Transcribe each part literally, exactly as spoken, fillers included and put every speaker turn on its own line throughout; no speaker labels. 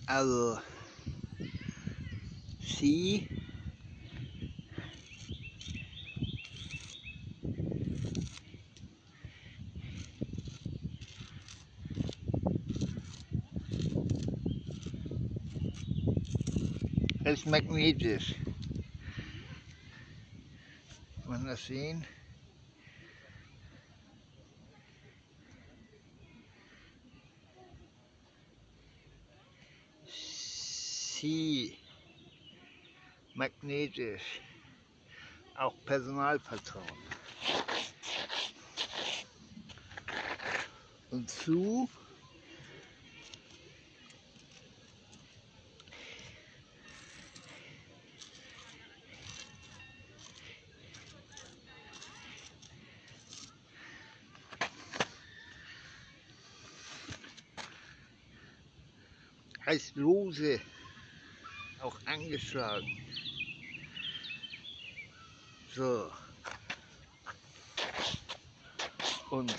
Also sie ist magnetisch. Kann man das sehen? Sie magnetisch. Auch Personalvertrauen. Und zu heißt lose, auch angeschlagen. So. Und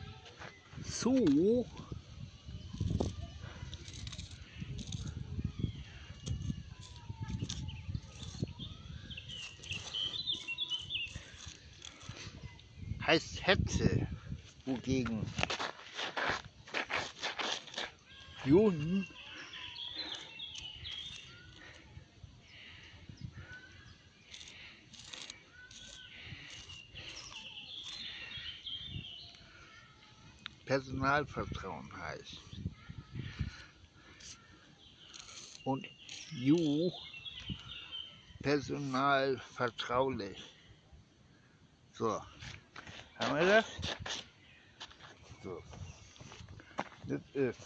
zu heißt Hetze, wogegen Juden Personalvertrauen heißt. Und Ju personalvertraulich. So, haben wir das? So, das ist.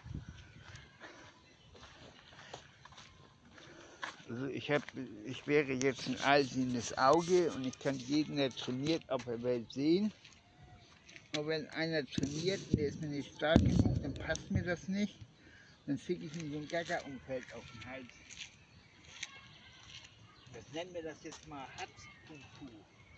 Also ich, hab, ich wäre jetzt ein allsehendes Auge und ich kann jeden, der trainiert, auf der Welt sehen. Aber wenn einer trainiert und der ist mir nicht stark genug, dann passt mir das nicht. Dann schicke ich ihm so ein Gaga-Umfeld auf den Hals. Das nennen wir das jetzt mal Hatz-Kung-Fu.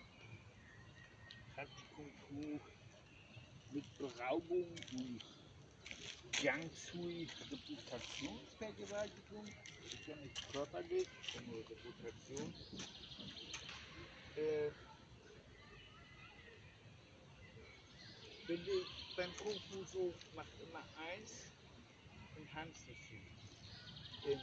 Hatz-Kung-Fu mit Beraubung und Jiang Sui, Reputationsvergewaltigung. Das ist ja nicht körperlich, sondern nur Reputation. Äh, wenn du beim Kung Fu so machst, immer eins und Handsystem. In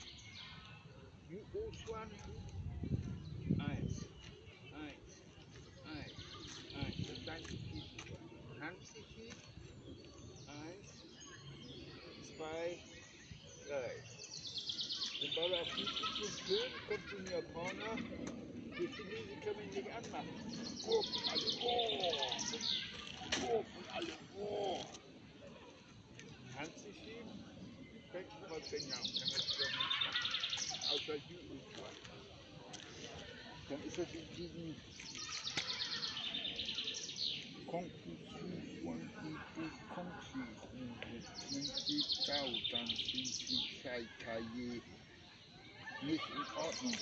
Yu Chuan eins, eins, eins, eins. Und dann Handsystem eins, zwei, drei. Sobald er auf YouTube führt, kommt ein Japaner, die Chinesen können ihn nicht anmachen. Wurf und alle, oh! Wurf und alle, oh! Handsystem fängt über Finger und kann das wieder nicht machen. Außer YouTube. Dann ist das in diesem Kung Fu von Ibu Kung Fu dann sind nicht in Ordnung.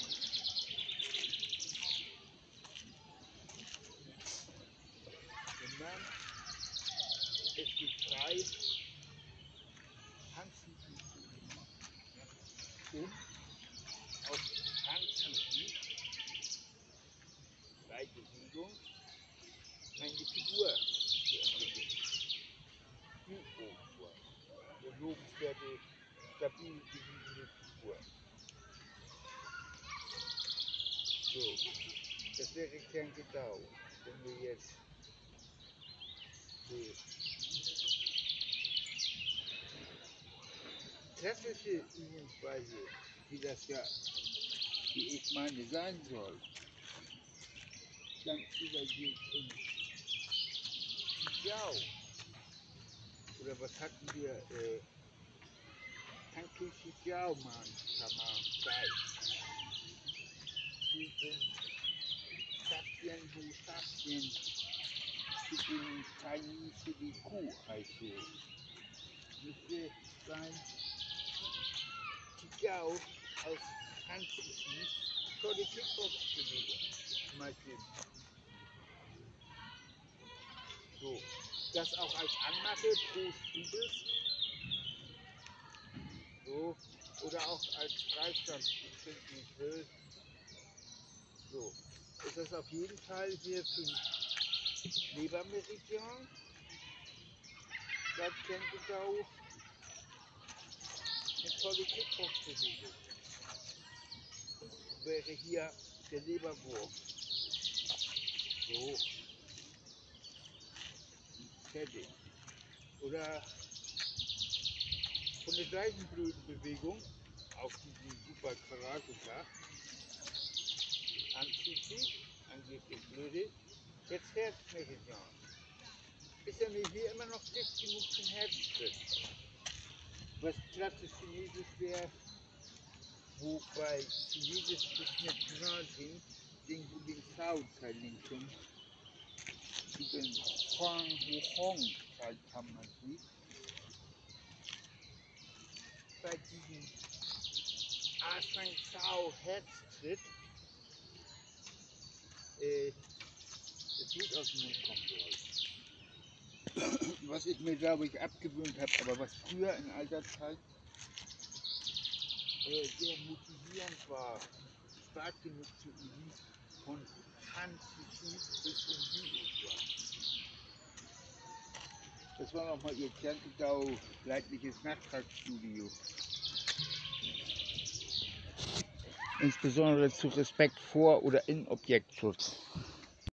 Und dann ist die frei, Handsystem zu machen. Und aus Handsystem, freie Bewegung, eine Figur zu entwickeln. Yu-Oh-Chuan. Eine lobenswerte, stabil gewiesene Figur. So, das wäre Kern-Gedau, wenn wir jetzt so klassische Übungsweise, wie das ja, wie ich meine, sein soll, dann übergeht in Jiao. Oder was hatten wir? Äh, Tankishi Jiao Man, Tama, Zai. Sapien, Bu Sapien, Chicken, Tiny, City, Kuh heißt so. Müsste sein, Jiao aus Handsystem, vor die Kickbox-Bewegung. Zum Beispiel. So, das auch als Anmache pro Stubis. So. oder auch als Freistand will. So, ist das auf jeden Fall hier für den Lebermeridian, laut Kentendau, eine tolle Kickbox-Bewegung. Wäre hier der Leberwurf. So, fertig. Oder von der gleichen blöden Bewegung, auf diesem super Karate-Tag, anzieht sich, angeblich blöde, jetzt Herzmeridian. Ist ja nicht hier immer noch dicht genug zum Herzschritt. Was klassisch Chinesisch wäre, wobei Chinesisch ist mit Gymnasien, den du den Sao-Teil links hin, zu den Huang Hong-Teil kann man sieht. Bei diesem Asang Sao Herztritt, äh, das Blut aus dem Mund kommen soll. Was ich mir, glaube ich, abgewöhnt habe, aber was früher in alter Zeit äh, sehr motivierend war, stark genug zu üben, von Hand zu Fuß bis in die war. Das war nochmal ihr Kernkedau leidliches Nachtragsstudio. Insbesondere zu Respekt vor oder in Objektschutz.